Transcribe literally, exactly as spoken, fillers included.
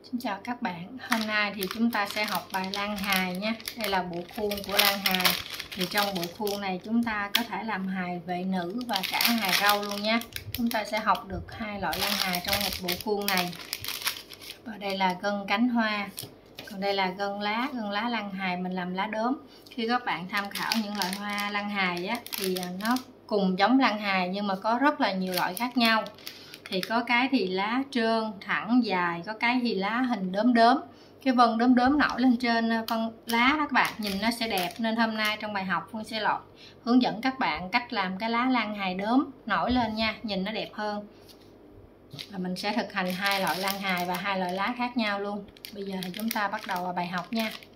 Xin chào các bạn, hôm nay thì chúng ta sẽ học bài lan hài nhé. Đây là bộ khuôn của lan hài. Thì trong bộ khuôn này chúng ta có thể làm hài vệ nữ và cả hài râu luôn nhé. Chúng ta sẽ học được hai loại lan hài trong một bộ khuôn này. Và đây là gân cánh hoa. Còn đây là gân lá, gân lá lan hài mình làm lá đốm. Khi các bạn tham khảo những loại hoa lan hài á, thì nó cùng giống lan hài nhưng mà có rất là nhiều loại khác nhau. Thì có cái thì lá trơn, thẳng, dài, có cái thì lá hình đốm đốm. Cái vân đốm đốm nổi lên trên phân lá đó các bạn, nhìn nó sẽ đẹp. Nên hôm nay trong bài học Phương sẽ lọt hướng dẫn các bạn cách làm cái lá lan hài đốm nổi lên nha, nhìn nó đẹp hơn. Và mình sẽ thực hành hai loại lan hài và hai loại lá khác nhau luôn. Bây giờ thì chúng ta bắt đầu vào bài học nha.